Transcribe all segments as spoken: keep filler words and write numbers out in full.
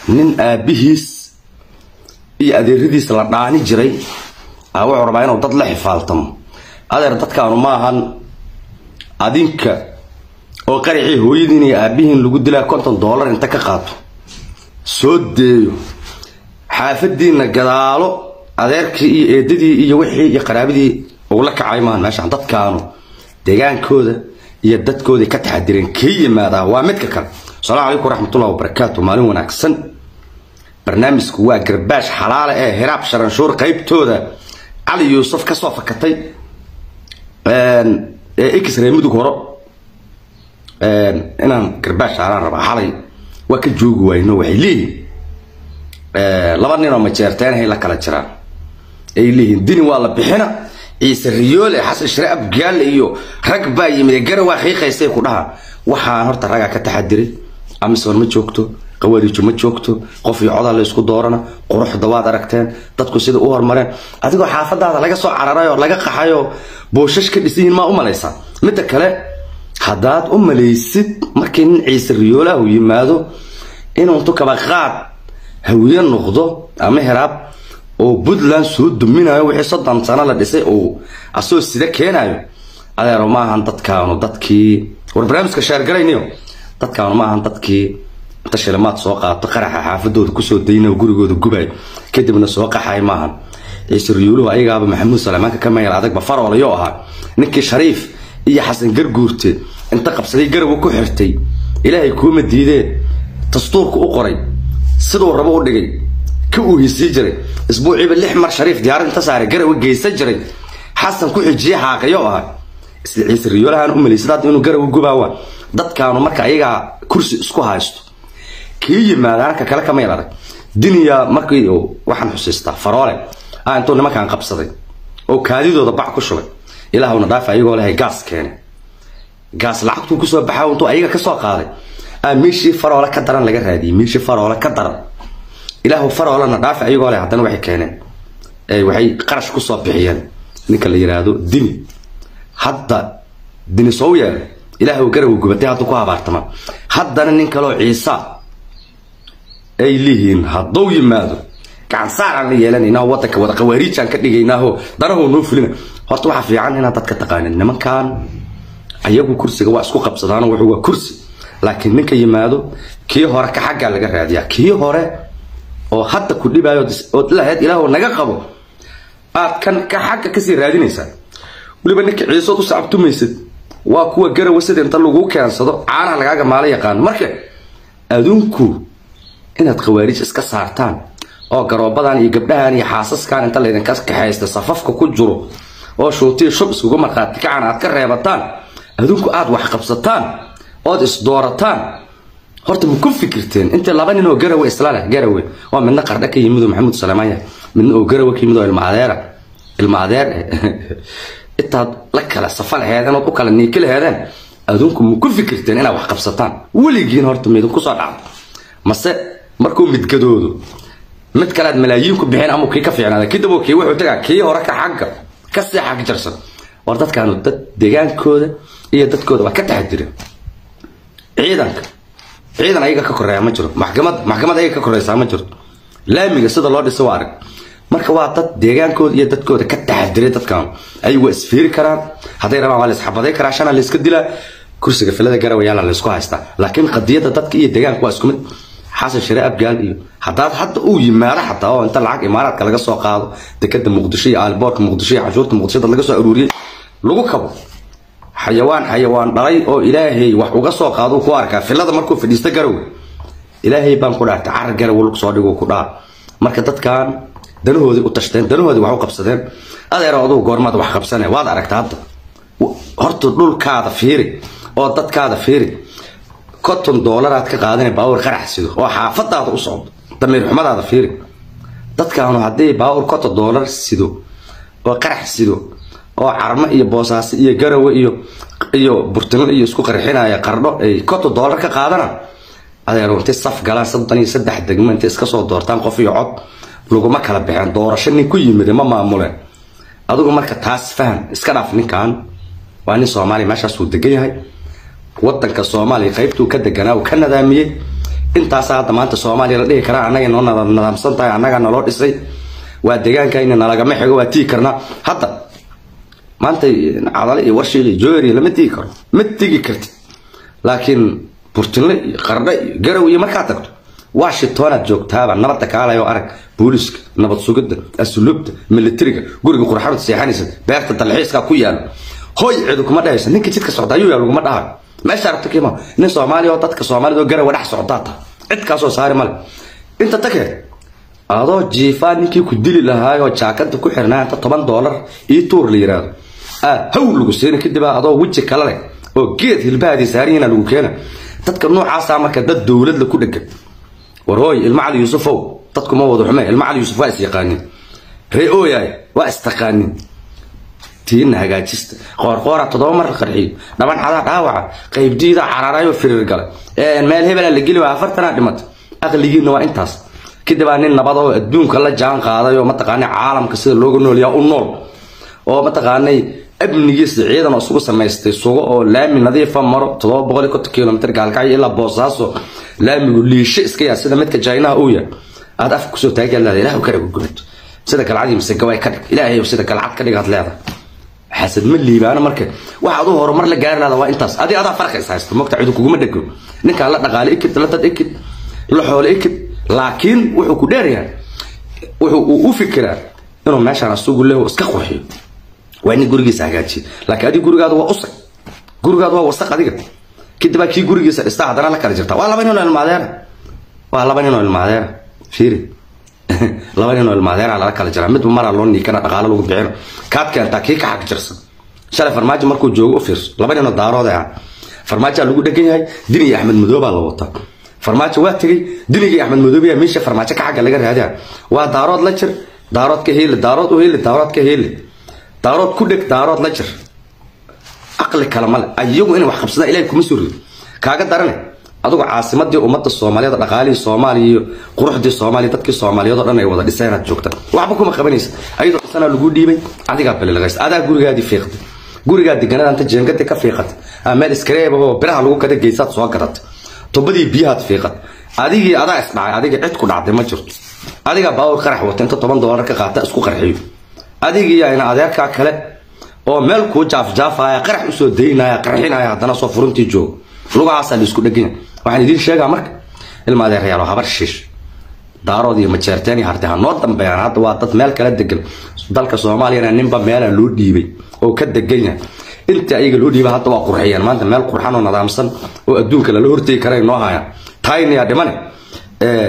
nin aabihiis iyo adeeradiis la dhaani jiray aa wuxuu rabaa inuu dad la xifaaltamo adeer dadkaanu ma ahan adinka oo qarixii hooyadiin iyo aabihiin lagu dilaa konton dollar inta ka qaato soo deeyo xaafadiina gadaalo adeerkii iyo eedadii iyo wixii iyo qaraabadii oo la kacay maan meesha dadkaanu deegaankooda iyo dadkooda ka taxadireen ka yimaada waa mid ka kale. Salaamu alaykum waraxmatullaahi wabarakaatuh. maalin wanaagsan. barnaamijku waa garbaash xalaal ee hiraab sharanshuur qaybtooda Ali Yuusuf ka soo fakatay een ee X-ray mudug horo een inaan garbaash xalaal raba xalay waa ka joogi wayno waxay leeyihiin ee laba nin oo ma jeerteen hay la kala jiraan ay leeyihiin dini waa la bixina ciise riyool ee xasan sharaab gaal iyo rag baa yimid gar waa xiiqaysay ku dhaha waxaan horta raga ka taxadiray amisoon ma joogto qawaarijo ma joogto qof iyo codal la isku doorana quruxda waad aragteen dadku sida u hormareen adigoo xaafadaada laga soo cararayo laga qaxayo booshash ka dhisin ma u malaysa mid kale hadaad u malaysid markii nin ciise riyoola uu yimaado inuu intu kaba qaad hawiye noqdo ama hiraab oo Puntland soo duminayo wixii soddon sano la dhisay oo asoo sida keenayo adeero ma ahan dadkaanu dadkii war barnaamijka share galaynayo dadkaanu ma ahan dadkii tashilmaad soo qaato qaraxa xaafadooda ku soo daynayo gurigooda gubay kadibna soo qaxay ma ahan ciise riyoolahu ayaga Maxamuud Salamaanka ka meel adag ba faroolayo ahaa ninkii Shariif iyo Xasan Garguurte inta qabsaday garab ku xirtay ilaahay kuma diideen dastuurku u qoray sidoo rabo u dhigay ka uu hisi jiray isbuuciiba lix mar Shariif diyaar inta saaray garab geysan jiray Xasan ku xijiye xaqayo ah isla ciise riyoolahu u maleysad inuu garab gubaawa dadkaanu marka ayaga kursi isku haysto kii yimaadaan ka kala kama yaraad diniya markii waxaan xusiistaa faroole aan intuu nimankan qabsaday oo kaadidooda bac ku shubay ilaahuna dhaaf ayagoo leeyahay gas keenay gas lacagtu ku soo baxay intuu ayaga ka soo qaaday aan meeshii faroole ka daran laga raadiyay meeshii faroole ka daran ilaahu faroolana dhaaf ayagoo leeyahay hadana waxay keeneen ay waxay qarash ku soo bixiyeen ninka la yiraahdo dini hadda dini soo yeelay ilaahu garab gubatay hadda ku habaartama haddana nin kale oo ciisa ay lihiin hadduu yimaado gacan saaran la yeelanayna wadanka wada qawaariijaan ka dhigaynaaho danahu noo fulina horta waxa fiican inaad dadka taqaanin nimankan ayagu kursiga waa isku qabsadaan wuxuu waa kursi laakiin ninka yimaado kii hore ka xagga laga raadiyaa kii hore oo hadda ku dhibaayo oo lahayd ilaahu naga qabo aad kan ka xagga ka sii raadinaysa waliba ninka ciiso u saabtumaysid waa kuwa garaw sida inta lagu kaansado caana lagaaga maal yaqaan marka adunku inaad qawaariij iska saartaan oo garoobadan iyo gabdhahan iyo xaasaskan inta leedan ka kaxaysta safafka ku jiro oo shootii shub isku marqaati kacan aad ka reebataan adunku aad wax qabsataan oo is doorataan horta ma ku fikirteen inta laba nin oo garaw islaala garaw waa midna qardha ka yimid Maxamuud Salamaanka midna oo garaw ka yimid ilma adeera ilma adeer intaad la kala safal heedan oo kala niikil heedan adunku ma ku fikirteen inaad wax qabsataan waligiin horta mid ku soo dhacdo mase markuu mid gadoodo mid kale malaayiin ku bixin ama kii ka fiicnaada kidabo kii wuxuu tagaa kii hore ka xagga ka sii xaq jarsan war dadkaanu dad deegaankooda iyo dadkooda waa ka taxadireen ciidanka ciidan ayaga ka koreeya ma jiro maxkamad maxkamad ayaga ka koreysa ma jiro laamiga sida loo dhiso waa arag marka waa dad deegaankooda iyo dadkooda ka taxadiray dadkan ay waa isfiiri karaan haday rabaan waa la isxabaday karaa shana la iska dilaa kursiga filada garawayaala la isku haystaa laakiin qadiyada dadka iyo deegaanka waa isku mid xasan sharaab gaal iyo hadaad hadda uu yimaado xataa oo inta lacag imaaraadka laga soo qaado dekada muqdisho iyo alboorka muqdisho iyo cashuurta muqdisho laga soo aruuriyay lagu kabo xayawaan xayawaan dhalay oo ilaahay wax uga soo qaado ku arkaa filada markuu fadhiisto garaw ilaahay baan ku dhaartay car garaw lagu soo dhigo ku dhaa marka dadkan danahoodii u tashteen danahoodii wax u qabsadeen adeeroodu goormad wax qabsanay waad aragtaa hadda horta dhulkaada fiiri oo dadkaada fiiri konton dollar aad ka qaadanay baawar qarax sido oo xaafadaada u socdo dameer xumadaada fiiri dadkaanu hadii baawar konton dollar sido oo qarax sido oo carma iyo boosaas iyo garaw iyo iyo burtino iyo isku qarxinaya qardho ay konton dollar ka qaadana adeero inta saf galaan soddon iyo saddex degmo inta iska soo doortaan qof iyo cod laguma kala bixin doorasho nin ku yimid ma maamuleen adigu marka taas faham iska dhaaf ninkan waa nin Soomaali meeshaas uu degan yahay wadanka Soomaaliya qaybtuu ka deganaa oo ka nadaamiyay انت هذا ما انت سومالي لا دهي كرا انغا نو نظامسن tahay annaga naloo dhisay waa deegaankayna nalaga ma xigo waa tii karna hadda maanta cadale iyo warshiga joori lama tii karo ma tigi karti laakiin burtinle qarda garaw iyo marka tagto waa shitoona joogtaaba nabad kaalayo arag booliska nabad sugida asluubta militariga guriga qurxada seexanaysa beerta dalxiiska ku yaal hoy ciidu kuma dhaysan ninka jidka socda ayuu yaal kuma dhahay ما شرط كيما nin Soomaali oo dadka Soomaalidu oo garay wadax socdaata cid ka soo saari mal inta takay adoo jiifaan ninkii ku dili lahaa oo jaakada ku xirnaa inta toban dollar ii tuur liiraad ah hawl lagu seen kadib adoo wajhi kala leh oo geed hilbaadi saarina lagu keena dadka noocaas ah marka dad dawlad la ku dhagan warooy ilmaad Yuusufow dadku ma wada xumay ilmaad Yuusuf waa is yaqaanin ree ooyay waa istaqaanin تين هجاجست قار قارة تضامر القرحي طبعا هذا داوعة قيب جديدة عراراي وفرر قال المال هبل اللي جلي وعفرتنا دمت أغلى جينا وإنتاس كده بقى إن نبضوا الدون كله جان قاضي وما تقاني عالم كسر لوجو نول يا النور وما تقاني ابن جيس عيدا نصوص سما يستسوق أو لا من نظيف مر تضاب بقولي كنت كيلومتر قال كاي إلا بوزاسو لا يقول لي شيء سكيا سيدا متك جاينا أويا هذا أفكر سو تاجي لا لا هو كده قلت سيدا كالعادي مسكوا يكذب لا هي وسيدا كالعاد كده قالت لا حسب من اللي بقى أنا مركب واحد هو مر لجار هذا وإنتاس أدي أضع فرق إسحاق مقطع عيدك وجمد دكتور نك على دقالة إكد ثلاثة إكد لحول إكد لكن وحكو دار يعني وحكو وفكرة إنه ماشي على السوق اللي هو اسكخوحي وإني جورجي ساعاتي لكن أدي جورج هذا هو أصل جورج هذا هو وسق أديك كده بقى كي جورجي استعدنا لك رجعت والله بني ولا المعذرة والله بني ولا المعذرة فيري لبنان والمعذرة على ركال الجرامد ومرة لوني كان أقال له بعير كات كان تاكيك حق جرسن شال فرماج مركو جو أوفيرس لبنان الدارو ده فرماج اللي قد جاي دنيا أحمد مذوب على وطن فرماج وقتي دنيا أحمد مذوب يا ميشة فرماج كحق اللي جرى هذا ودارات لتر دارات كهيل دارات وهيل دارات كهيل دارات كودك دارات لتر أقل كلام أيوم إنه وحبسنا إليكم مسؤول كاجد دارني أدوك عاصمة أمة الصومالية الأقالي الصومالي قروح الصومالي تدك الصومالية ضرنا يوضع لسانة جوكتا وعبكم خبنيس أيضا السنة اللي دي بي عندي قبل الغيس هذا جوري قاعد يفيقد جوري قاعد يجنا أنت جنكت كفيقد أمال إسكريب هو برا لو كده جيسات صاقرت تبدي بيها تفيقد هذه هذا اسمع هذه عدكم عبد المجر هذه باور قرح وتنت طبعا دولار كقاعد اسكو قرحيو هذه يعني هذا كأكله أو ملكو جاف جاف يا قرح وسودينا يا قرحين يا هذا نصف فرنتي جو لغة عسل يسكت دقيقة waxaan idin sheegaa marka ilmaadeerayaal habar shish daaroodii ma jeerteeni hartaha noo dambeeyaan hadda waa dad meel kala degan dalka Soomaaliya ninba meel loo dhiibay oo ka degan yahay inta ayaga loo dhiibay hadda waa qurxiyaan maanta meel qurxan oo nidaamsan oo adduunka la hortay karay noo haya tayna ya dhiman ee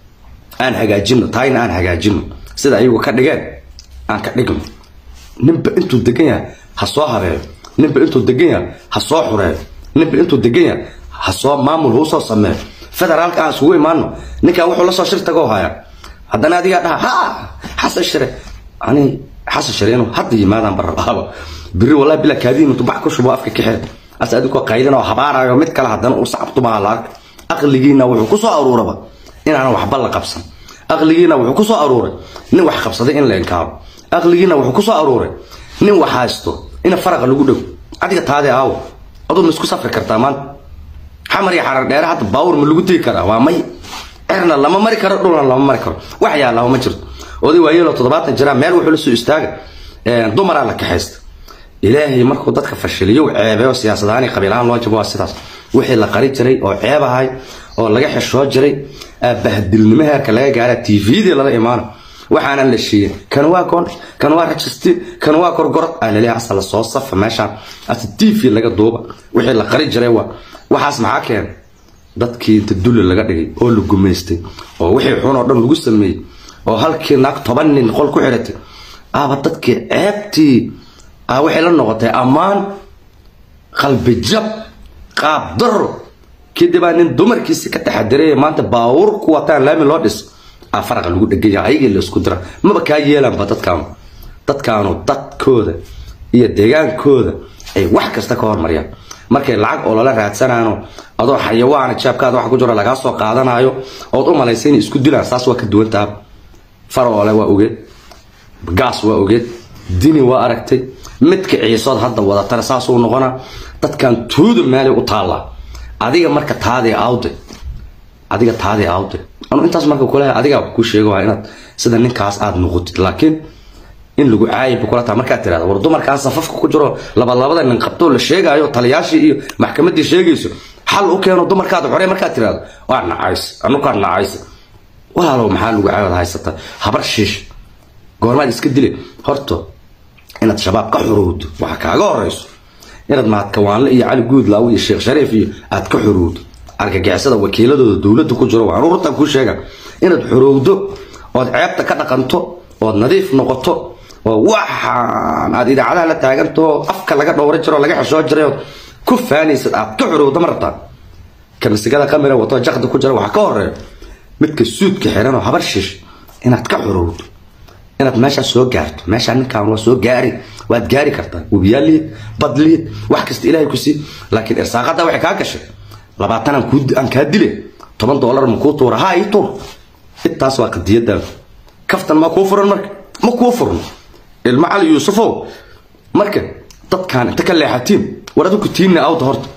aan hagaajino tayna aan hagaajino sida ayagu ka dhigeen aan ka dhigno ninba intuu degan yahay ha soo habeeyo ninba intuu degan yahay ha soo xureeyo ninba intuu degan yahay حصاب مامول هو صار سماه فدرال كان سوي مانو نكا وحول صار شرطة جوها هذا نادي ها حس الشري يعني حس الشريانو حتى ماذا برا هذا بري والله بلا كذي متبعكوا شو بقى في كحيل أسألكوا قايدنا وحبارة يوميت كلا هذا وصعبتوا مع العرق أغلقينا وحكوسوا أرورة بقى إن أنا وحبلا قبصا أغلقينا وحكوسوا أرورة نوح قبصة دي إن لإنكار أغلقينا وحكوسوا أرورة نوح حاستو إن فرق اللي قدو عديك هذا أو أظن مسكو سفر كرتامان حمر يحرر دير حتى باور من لو تي كرا waa may erna lama mari karo dhulna lama mari karo wax yaa lama ma jirto oday waayelo toddobaatan jira meel wuxuu la soo istaaga ee dumar la ka haysta ilaahay markuu dadka fashiliyo ceebayo siyaasadaani qabiilahan loo jabo sidaas wixii la qari jiray oo ceebahay oo laga xishoo jiray bahdilnimo heerka laga gaaray T V-da laga imaan waxaana la sheeyay kan waa koon kan waa rajiste kan waa korgorod alali asal soo saf meesha as T V laga duuba wixii la qari jiray waa waxaas maxaa keen dadkii inta dul laga dhigay oo la gumeystay oo wixii xun oo dhan lagu sameeyay oo halkii naag toban nin qol ku xiratay aaba dadkii ceebtii aa wixii la noqotay amaan qalbi jab qaab daro kidib aan dumarkiisa ka taxadiray maanta baawur ku wataan laami loo dhis aa faraq lagu dhigay ayaga la isku dira maba ka yeelan ba dadkaan dadkaanu dadkooda iyo deegaankooda ay wax kasta ka hormariyaan markay lacag oo la raadsanaano adoo xayawaan jaabkaada wax ku jira laga soo qaadanayo oo u malaysay in isku dilaan saas waa ka duwan taab farwala waa ogeed gaas waa ogeed dini waa aragtay midka ciisood hadda wada tar saas uu noqona dadkan tuudu meel u taala adiga marka taade aawde adiga taadi aawde anu intaas marka kula adiga ku sheego waa inaad sida ninkaas aad noqotid laakiin in lagu caayib kula taa marka tiraado war dumarkaas safafka ku jiro laba labada nin qabto la sheegayo taliyaashii iyo maxkamadii sheegayso xal u keeno dumarkaad xorey marka tiraado waa nacays anu ka nacays walaalo maxaa lagu caayib haysata habar shiish goormaad iska dilay horto inaad shabaab ka xurowdo waxa kaaga horeyso inaad maad kawaanle iyo cali guud laaw iyo sheekh shariif iyo aad ka xurowdo argagixisada wakiiladooda dawladda ku jiro waan ururtan ku sheega inaad xurowdo oo ceebta ka dhaqanto oo nadiif noqoto oo waxaan aad idaacadaha la taaganto afka laga dhowr jiro laga xishoo jiray ku faanaysid aad ka xurowdo marta kamsigada kamera wato jaqda ku jira waxa ka horeeyo midka suudka xiran oo habar shiish inaad ka xurowdo inaad meesha soo gaarto meesha ninkaan waa soo gaari waad gaari kartaa wabiyaalid badlid wax kasta ilaahay ku sii laakiin irsaaqada waxa ka gashay labaatan aan ku aan ka dilay toban dollar ma ku tuura ha ii tuur intaas waa qadiyada kaftan ma ku furan marka ma ku furan ilma cali yuusufo marka dadkaan inta ka leexatiin waradu ku tiimna awd horta